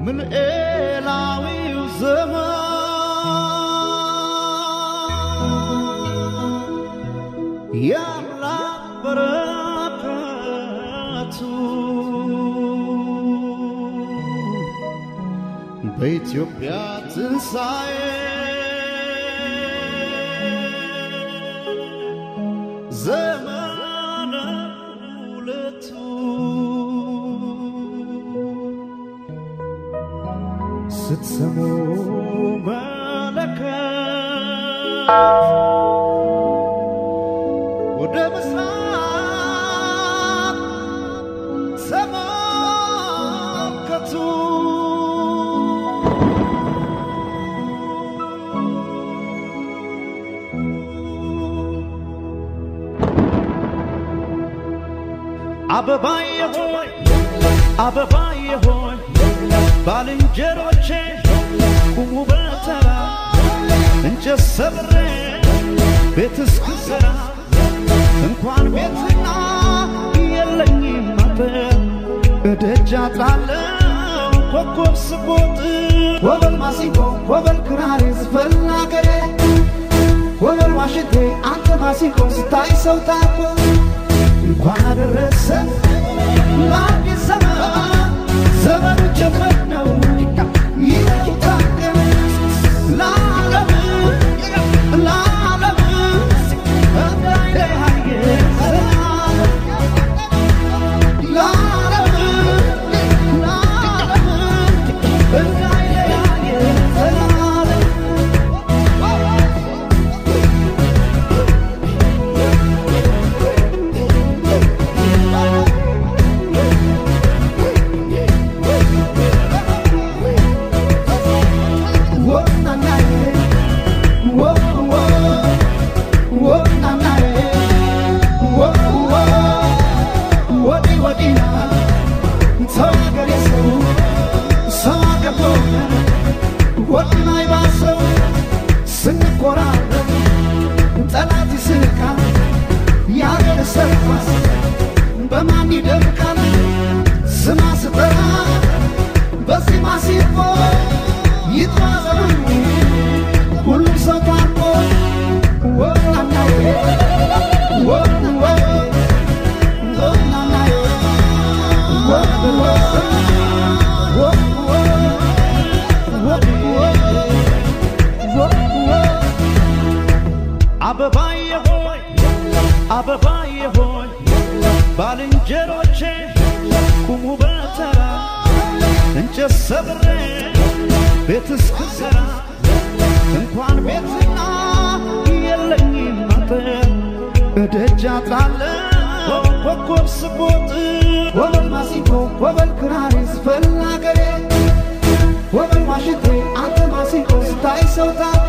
من إلاوي وزمان يا الله بركاته بإثيوبيا تنساي زمان ولتو ستسمو ملكات ودم سماك سماكتو አበባዬሁሽ አበባዬሁሽ ባልንጀሮቼ ቁሙ በተራ እንጨት ሰብሬ ቤት እስክሰራ እንኳን ቤትና የለኝም አጥር እደጃ ጣለው ኮከብ ስቦጥ ወበል ማሲንቆ ወበል ክራር ዝፈን አገሬ ወበል ዋሽንቴ አንተ ማሲንቆ ስታይ ሰው ታኮ እንኳን አደረሰ ለአዲስ ዘመን ዘመኑ ጀመር ነው ይታደም ለዓለም ለዓለም እንዳይለያየ ለዓለም ለዓለም እንዳይለያየ በማን ይደምቃል ስማ ስጠራ በዚህ ማሲፎ ይጥዋዘሩ ሁሉም ሰው ታርቆ ወናናዬ ወናናዬ ወናናዬ አበባዬሁሽ አበባዬሁሽ ባልንጀሮቼ ቁሙ በተራ እንጨት ሰብሬ ቤት እስክሰራ እንኳን ቤትና የለኝም አጥር እደጃ ጣለው ኮከብ ስቦጥ ወበል ማሲንቆ ወበል ክራር ዝፈን አገሬ ወበል ዋሽንቴ አንተ ማሲንቆ ስታይ ሰው ታኮ